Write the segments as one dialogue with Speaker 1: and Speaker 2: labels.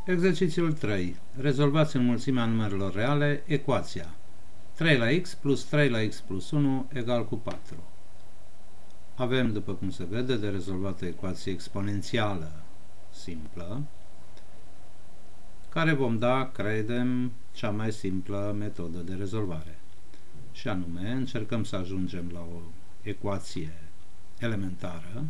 Speaker 1: Exercițiul 3. Rezolvați în mulțimea numerelor reale ecuația 3 la x plus 3 la x plus 1 egal cu 4. Avem, după cum se vede, de rezolvat o ecuație exponențială simplă, care vom da, credem, cea mai simplă metodă de rezolvare. Și anume, încercăm să ajungem la o ecuație elementară.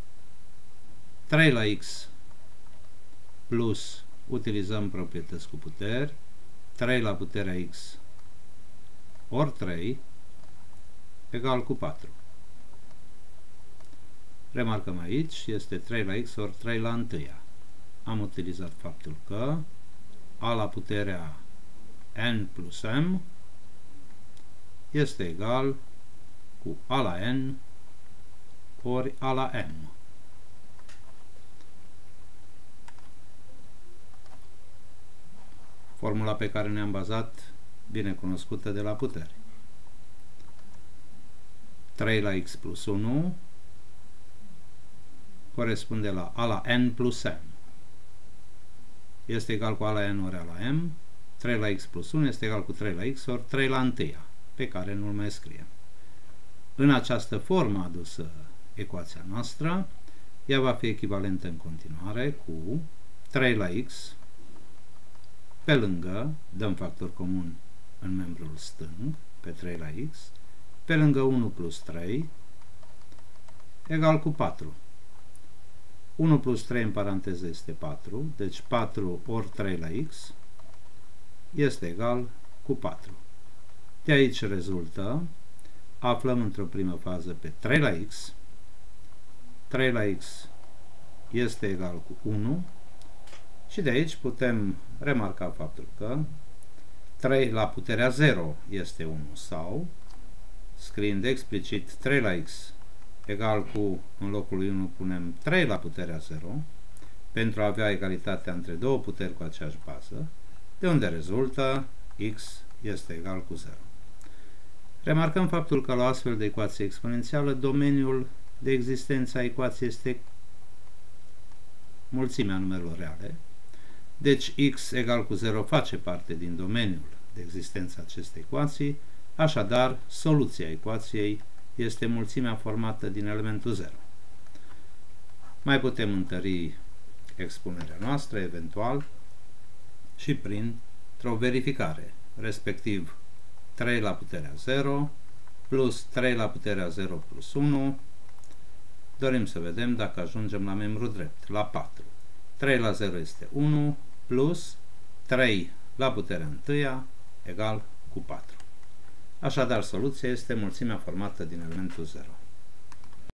Speaker 1: 3 la x plus, utilizăm proprietăți cu puteri, 3 la puterea x ori 3 egal cu 4. Remarcăm aici, este 3 la x ori 3 la întâia. Am utilizat faptul că a la puterea n plus m este egal cu a la n ori a la m. Formula pe care ne-am bazat, bine cunoscută de la puteri. 3 la x plus 1 corespunde la a la n plus m. Este egal cu a la n ori a la m. 3 la x plus 1 este egal cu 3 la x ori 3 la întâia, pe care nu-l mai scriem. În această formă adusă ecuația noastră, ea va fi echivalentă în continuare cu 3 la x, pe lângă, dăm factor comun în membrul stâng, pe 3 la x, pe lângă 1 plus 3, egal cu 4. 1 plus 3 în paranteză este 4, deci 4 ori 3 la x este egal cu 4. De aici rezultă, aflăm într-o primă fază pe 3 la x, 3 la x este egal cu 1, și de aici putem remarca faptul că 3 la puterea 0 este 1 sau, scriind explicit 3 la x egal cu, în locul lui 1 punem 3 la puterea 0, pentru a avea egalitatea între două puteri cu aceeași bază, de unde rezultă x este egal cu 0. Remarcăm faptul că la astfel de ecuație exponențială, domeniul de existență a ecuației este mulțimea numerelor reale. Deci x egal cu 0 face parte din domeniul de existență a acestei ecuații, așadar soluția ecuației este mulțimea formată din elementul 0. Mai putem întări expunerea noastră, eventual, și printr-o verificare, respectiv 3 la puterea 0 plus 3 la puterea 0 plus 1. Dorim să vedem dacă ajungem la membru drept, la 4. 3 la 0 este 1 plus 3 la puterea întâia egal cu 4. Așadar, soluția este mulțimea formată din elementul 0.